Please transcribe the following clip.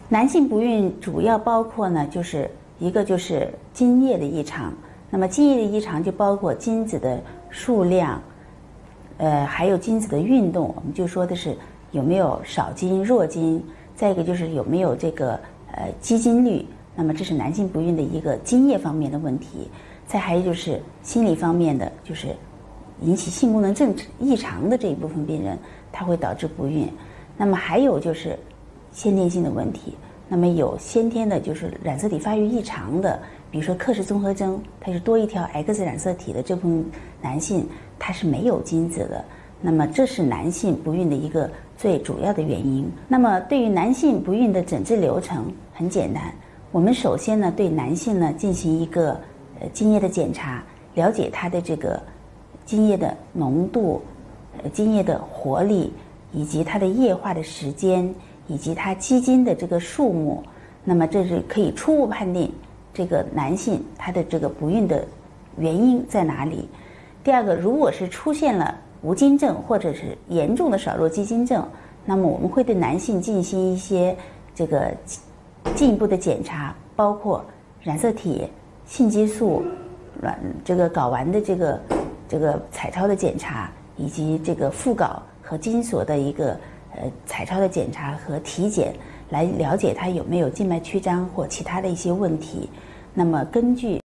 男性不孕主要包括呢，就是一个就是精液的异常，那么精液的异常就包括精子的数量，还有精子的运动，我们就说的是有没有少精、弱精，再一个就是有没有这个激精率，那么这是男性不孕的一个精液方面的问题。再还有就是心理方面的，就是引起性功能异常的这一部分病人，它会导致不孕。那么还有就是先天性的问题，那么有先天的就是染色体发育异常的，比如说克氏综合征，它是多一条 X 染色体的这部分男性，他是没有精子的，那么这是男性不孕的一个最主要的原因。那么对于男性不孕的诊治流程很简单，我们首先呢对男性呢进行一个精液的检查，了解他的这个精液的浓度、精液的活力，以及它的液化的时间，以及它基精的这个数目，那么这是可以初步判定这个男性他的这个不孕的原因在哪里。第二个，如果是出现了无精症或者是严重的少弱肌精症，那么我们会对男性进行一些这个进一步的检查，包括染色体、性激素、这个睾丸的这个彩超的检查，以及这个副睾和精索的一个彩超的检查和体检，来了解他有没有静脉曲张或其他的一些问题。那么根据